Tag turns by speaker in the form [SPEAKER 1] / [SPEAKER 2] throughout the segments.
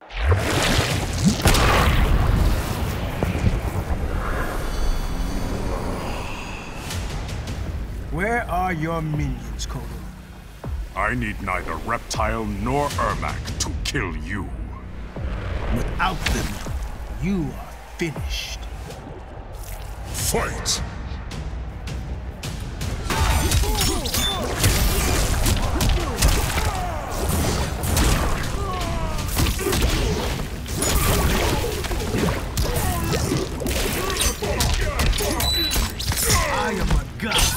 [SPEAKER 1] Where are your minions, Kodo?
[SPEAKER 2] I need neither Reptile nor Ermac to kill you.
[SPEAKER 1] Without them, you are finished.
[SPEAKER 2] Fight!
[SPEAKER 1] I am a god.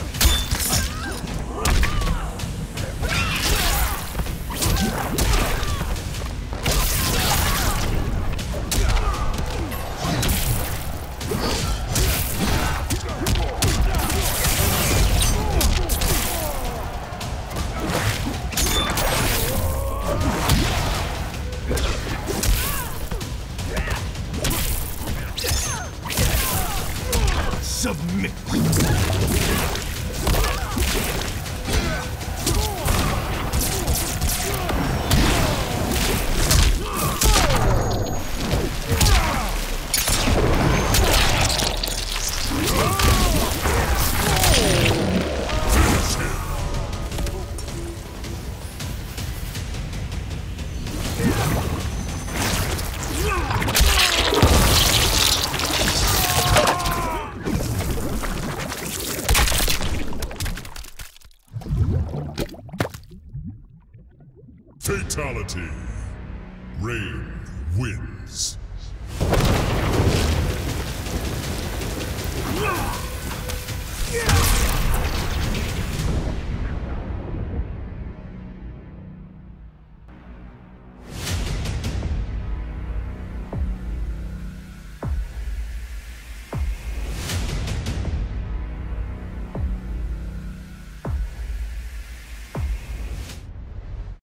[SPEAKER 1] Submit.
[SPEAKER 2] Fatality. Rain wins.
[SPEAKER 1] Yeah!